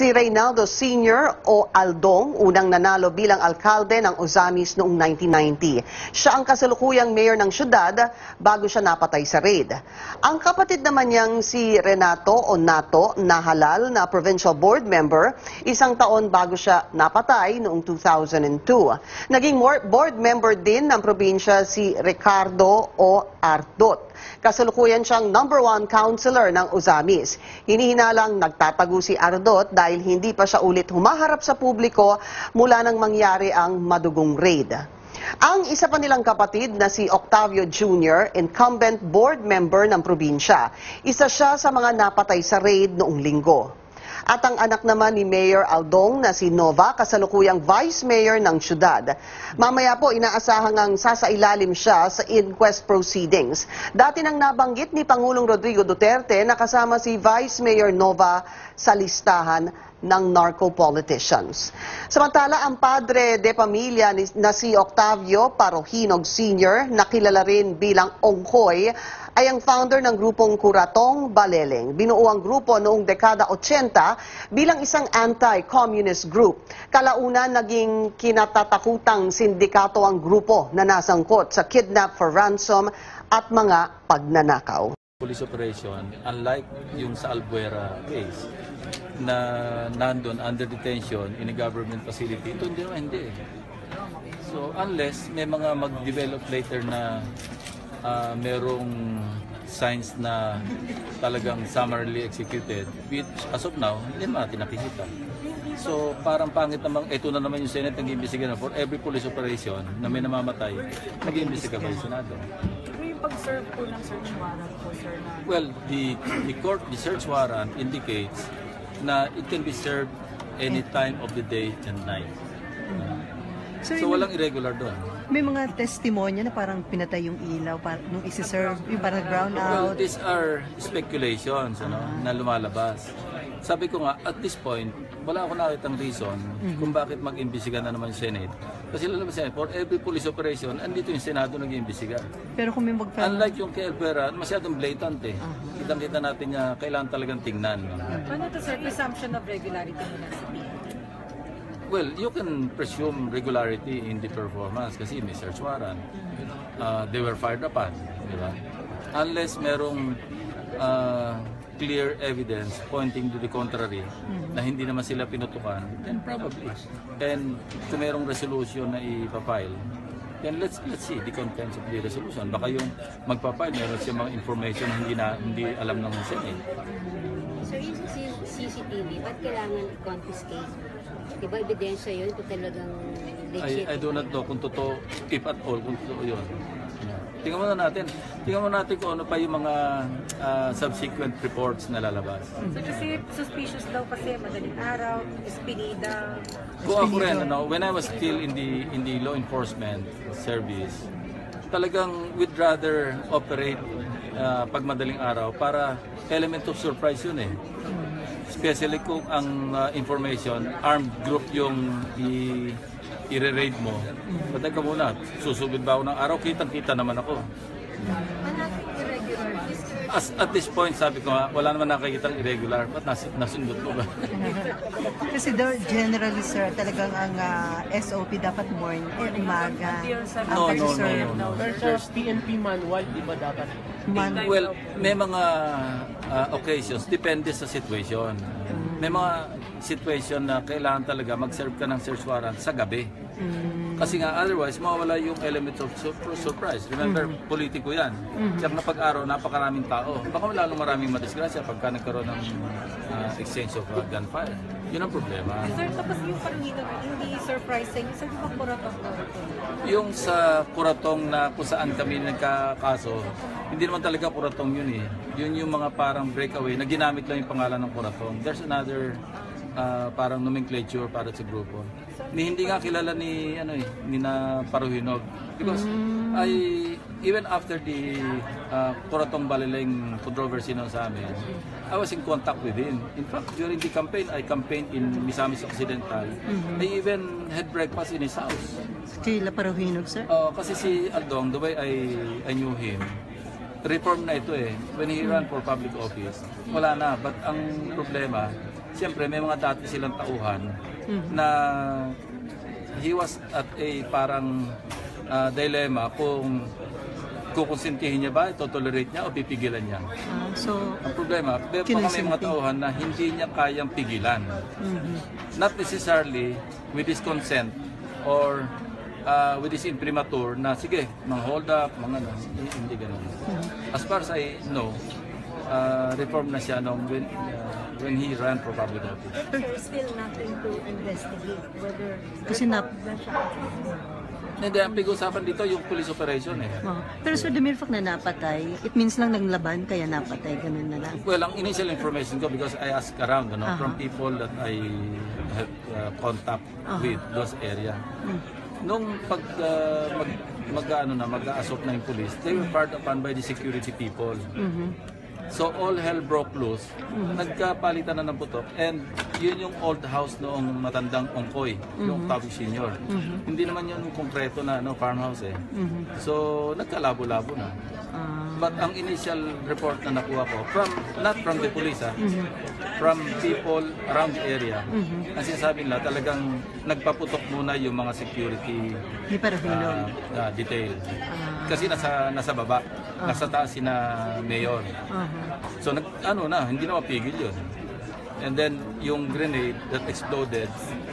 Si Reynaldo Sr. o Aldong, unang nanalo bilang alkalde ng Ozamis noong 1990. Siya ang kasalukuyang mayor ng syudad bago siya napatay sa raid. Ang kapatid naman niyang si Renato o Nato, nahalal na provincial board member, isang taon bago siya napatay noong 2002. Naging board member din ng probinsya si Ricardo o Ardot. Kasalukuyan siyang #1 councilor ng Ozamis. Hinihinalang nagtatago si Ardot dahil hindi pa siya ulit humaharap sa publiko mula nang mangyari ang madugong raid. Ang isa pa nilang kapatid na si Octavio Jr., incumbent board member ng probinsya. Isa siya sa mga napatay sa raid noong linggo. At ang anak naman ni Mayor Aldong na si Nova, kasalukuyang vice mayor ng syudad. Mamaya po inaasahan ang sasailalim siya sa inquest proceedings. Dati nang nabanggit ni Pangulong Rodrigo Duterte na kasama si Vice Mayor Nova sa listahan ng narco-politicians. Samantala, ang padre de pamilya na si Octavio Parohinog Sr., nakilala rin bilang Ongkoy, ay ang founder ng grupong Kuratong Baleleng. Binuo ang grupo noong dekada 80 bilang isang anti-communist group. Kalaunan naging kinatatakutang sindikato ang grupo na nasangkot sa kidnap for ransom at mga pagnanakaw. Police operation, unlike yung sa Albuera case, na nandun under detention in a government facility, ito hindi. So unless may mga mag-develop later na merong signs na talagang summarily executed, which as of now, hindi natin nakikita. So parang pangit namang, ito na naman yung Senate nag-iimbestiga for every police operation na may namamatay, nag-iimbestiga ba yung Senado? Pag-serve po ng search warrant po, sir? Well, the search warrant indicates na it can be served any time of the day and night. So walang irregular doon. May mga testimonya na parang pinatay yung ilaw nung isi-serve, yung parang brown out. Well, these are speculations na lumalabas. Sabi ko nga, at this point, wala ako nakitang reason kung bakit mag-imbestiga na naman yung Senate. Kasi lalabas yan, for every police operation, andito yung Senado nag-iimbestiga. Pero kung may unlike yung kay Albuera, masyadong blatant eh. Kitang-kita natin niya, kailangan talagang tingnan. Ano to, sir? Presumption of regularity muna sa Well, you can presume regularity in the performance kasi may search warrant. They were fired upon, di ba? Unless merong clear evidence pointing to the contrary na hindi naman sila pinutukan, then probably. And kung merong resolution na ipapile, then let's see the contents of the resolution. Baka yung magpapile, meron siya mga information na hindi alam ng Senate. So yung CCTV, ba't kailangan i-confiscate? Diba ebidensya yun kung talagang legit? I do not know kung totoo, if at all, kung totoo yun. Tingnan muna natin kung ano pa yung mga subsequent reports na lalabas. So kasi suspicious daw kasi madaling araw, espinida. Kung ako rin, when I was still in the law enforcement service, talagang we'd rather operate pag madaling araw para element of surprise yun eh. Especially kung ang information, armed group yung i-raid mo. Patay ka muna, susugod ba ako ng araw? Kitang-kita naman ako. At this point, sabi ko nga, wala naman nakikitang irregular. Ba't nasundot ko ba? Kasi generally, sir, talagang ang SOP dapat morning, umaga. No. There's PNP manual, di ba dapat? Well, may mga occasions, depende sa situation. May mga situation na kailangan talaga mag-serve ka ng search warrant sa gabi. Kasi nga otherwise mawawala yung element of surprise. Remember, politiko yan. Kaya napag-araw, napakaraming tao. Baka lalong maraming madisgrasya pagka nagkaroon ng exchange of gunfire. Yun ang problema. Sir, tapos yung Parohinog, hindi surprising. Sir, di ba Kuratong daw ito? Yung sa Kuratong na kung saan kami nagkakaso, hindi naman talaga Kuratong yun eh. Yun yung mga parang breakaway na ginamit lang yung pangalan ng Kuratong. There's another parang nomenclature para sa grupo. Hindi nga kilala ni na Parohinog because even after the Kuratong Baleleng controversy na sa amin, I was in contact with him. In fact, during the campaign, I campaigned in Misamis Occidental. I even had breakfast in his house. Kila Parohinog, sir? Kasi si Aldong, the way I knew him, reform na ito eh. When he ran for public office, wala na. But ang problema, siyempre may mga dati silang tauhan na he was at a parang dilemma kung kukonsintihin niya ba, ito-tolerate niya o pipigilan niya. So, Ang problema, baka may mga tauhan na hindi niya kayang pigilan. Not necessarily with his consent or with his imprimatur na sige, mang-hold up, hindi ganun. As far as I know, reform na siya nung when he ran for public office. There's still nothing to investigate whether kasi Hindi, ang pag-usapan dito yung police operation eh. pero Sir, the mere fact na napatay, it means lang naglaban, kaya napatay, ganun na lang. Well, ang initial information ko because I asked around from people that I have contact with those area. Nung mag-aasok na yung police, they were fired upon by the security people. So all hell broke loose. Nagkapalitan na ng putok and yun yung old house noong matandang Ongkoy, yung Octavio Senior. Hindi naman yun konkreto na farmhouse eh. So nagkalabo-labo na. But ang initial report na nakuha ko not from the police from people around the area. Ang sinasabi nila talagang nagpaputok muna yung mga security detail. Kasi nasa baba, nasa taas sina mayor. So hindi na mapigil yun. And then yung grenade that exploded,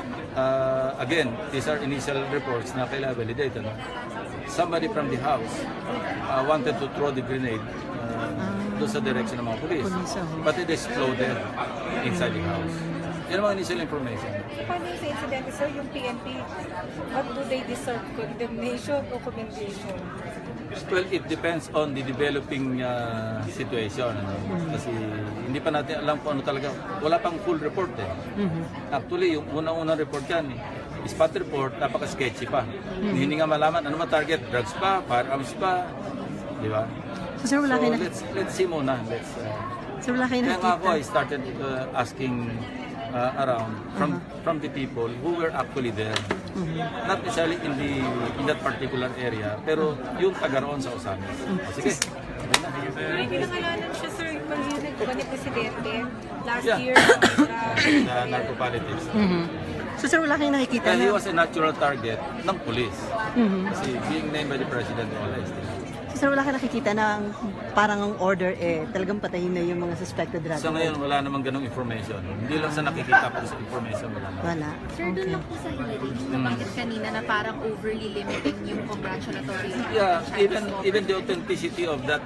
again, these are initial reports na kailangan validate. Somebody from the house wanted to throw the grenade doon sa direction ng mga police. But it exploded inside the house. Yan ang mga initial information. paano yung sa incident, sir, yung PNP, what do they deserve? Condemnation o commendation? Well, it depends on the developing situation. Kasi hindi pa natin alam kung ano talaga. Wala pang full report eh. Actually, yung unang-unang report yan, spot report, napaka-sketchy pa. Hindi nga malaman ano ba target, drugs pa, firearms pa, di ba? So, sir, wala kayo let's see muna. So, wala kayo kaya nga ako, I started asking around from the people who were actually there. Not necessarily in that particular area, pero yung taga roon sa Osamis. Sige. May pinangalanan siya, sir, yung pag-unit ba ni Presidente last year sa narco-politics. So, sir, wala kayong nakikita He was a natural target ng police. Kasi being named by the President, all these things. So, sir, wala kayong nakikita na parang ang order talagang patayin na yung mga suspected drug. So ngayon, wala namang ganong information. Hindi lang sa nakikita po sa information, wala naman. Wala. Sir, doon lang po sa hearing, nabanggit kanina na parang overly limiting yung congratulatory. Yeah, even the authenticity of that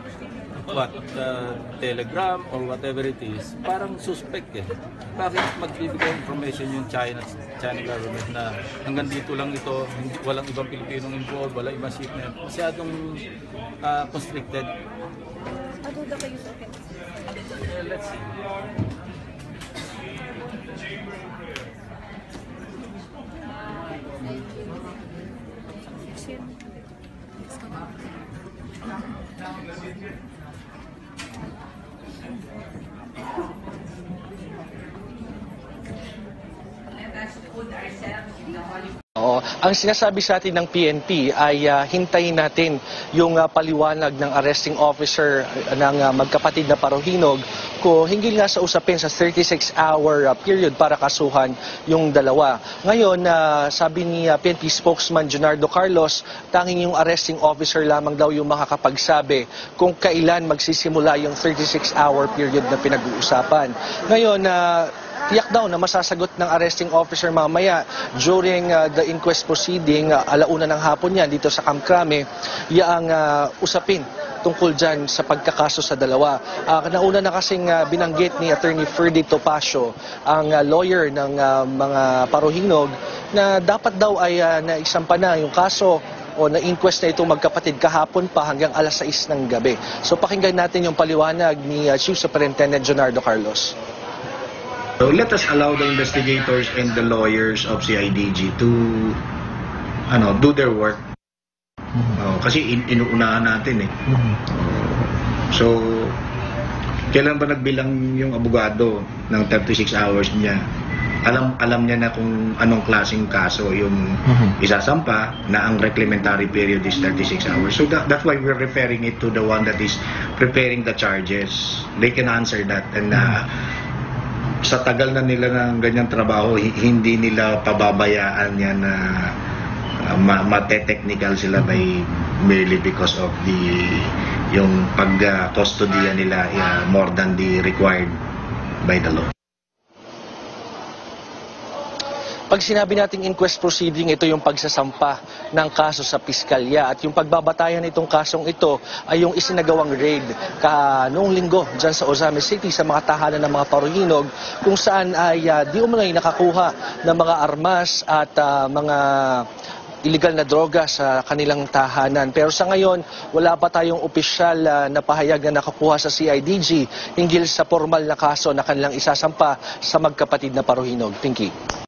telegram or whatever it is, parang suspect eh. Bakit magbibigay information yung China government na hanggang dito lang ito, walang ibang Pilipinong involved, walang ibang shipment. Masyadong constricted. Aduda kayo sa authenticity? Let's see. Ang sinasabi sa atin ng PNP ay hintayin natin yung paliwanag ng arresting officer ng magkapatid na Parohinog kung hinggil nga sa usapin sa 36-hour period para kasuhan yung dalawa. Ngayon, sabi ni PNP spokesman Junardo Carlos, tanging yung arresting officer lamang daw yung makakapagsabi kung kailan magsisimula yung 36-hour period na pinag-uusapan. Ngayon, tiyak daw na masasagot ng arresting officer mamaya during the inquest proceeding, alauna ng hapon yan dito sa Camp Crame, yaang usapin tungkol dyan sa pagkakaso sa dalawa. Nauna na kasing binanggit ni Attorney Ferdy Topacio, ang lawyer ng mga Parohinog, na dapat daw ay naisampa na yung kaso o na-inquest na itong magkapatid kahapon pa hanggang alas 6 ng gabi. So pakinggan natin yung paliwanag ni Chief Superintendent Junardo Carlos. So let us allow the investigators and the lawyers of CIDG to do their work. Kasi inuunahan natin eh. So kailan ba nagbilang yung abogado ng 36 hours niya? Alam niya na kung anong klaseng kaso yung isasampa, na ang reclaimatory period is 36 hours. So that's why we're referring it to the one that is preparing the charges. They can answer that, and sa tagal na nila ng ganyang trabaho, hindi nila pababayaan yan na mate-technical sila by merely because of yung pag-custodian nila more than the required by the law. Pag sinabi nating inquest proceeding, ito yung pagsasampa ng kaso sa piskalya. At yung pagbabatayan nitong kasong ito ay yung isinagawang raid noong linggo dyan sa Ozamis City sa mga tahanan ng mga paruhinog kung saan ay di umano'y nakakuha ng mga armas at mga illegal na droga sa kanilang tahanan. Pero sa ngayon, wala pa tayong opisyal na pahayag na nakakuha sa CIDG hinggil sa formal na kaso na kanilang isasampa sa magkapatid na paruhinog. Pinky.